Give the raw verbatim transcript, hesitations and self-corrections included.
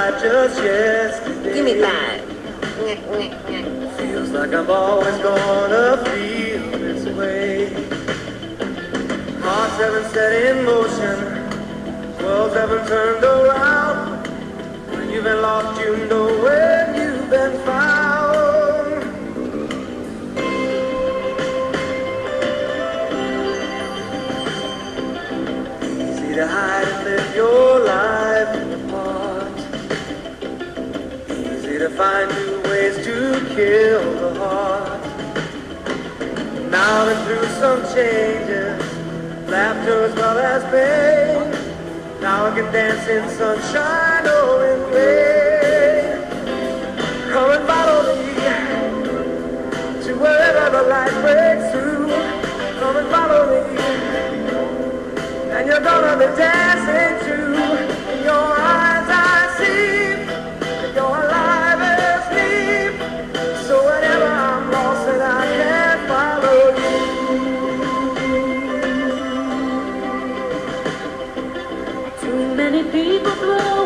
like just yesterday. Give me life. Feels like I'm always gonna feel this way. Hearts haven't set in motion, worlds haven't turned around. When you've been lost, you know when you've been found. Easy to hide and live your life apart. Easy to find new ways to kill the heart. Now I've been through some changes, laughter as well as pain. Now I can dance in sunshine or in rain. Come and follow me to wherever the light breaks through. Come and follow me, and you're gonna be dancing too. In your eyes I see that you're alive as me. So whenever I'm lost and I can't follow you, too many people throw